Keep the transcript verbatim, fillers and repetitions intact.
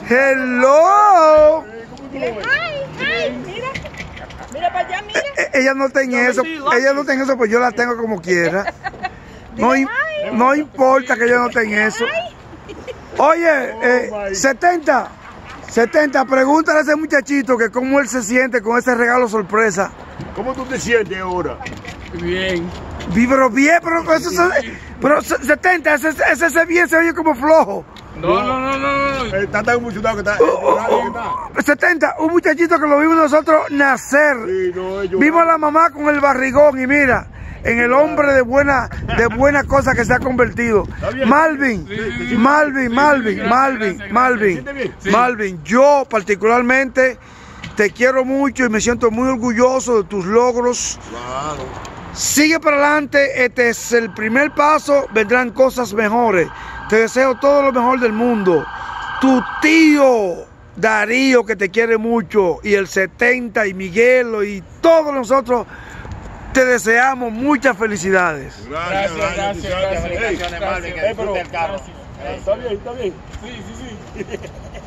Hello. Dile, hi, hi, mira. Mira para allá, mira. Eh, ella no tiene eso, ella no tiene eso, pues yo la tengo como quiera. No, no importa que ella no tenga eso. Oye, eh, setenta, setenta, pregúntale a ese muchachito que cómo él se siente con ese regalo sorpresa. ¿Cómo tú te sientes ahora? Bien. Pero bien, pero eso se, pero setenta, ese, ese, ese bien se oye como flojo. No, no, no, no, no. Está tan emocionado que está. setenta, un muchachito que lo vimos nosotros nacer. Sí, no, yo... Vimos a la mamá con el barrigón y mira, en el hombre de buena, de buena cosa que se ha convertido. Malvin, Sí, sí, sí. Malvin, Sí, Malvin, sí, sí, Malvin, gracias, Malvin, gracias. Sí. Malvin. Yo particularmente te quiero mucho y me siento muy orgulloso de tus logros. Claro. Sigue para adelante, este es el primer paso, vendrán cosas mejores. Te deseo todo lo mejor del mundo. Tu tío Darío, que te quiere mucho, y el setenta y Miguelo y todos nosotros te deseamos muchas felicidades. Gracias, Gracias, gracias, gracias. Felicitaciones, Malvin, que disfrute el carro. Gracias. Está bien, está bien. Sí, sí, sí.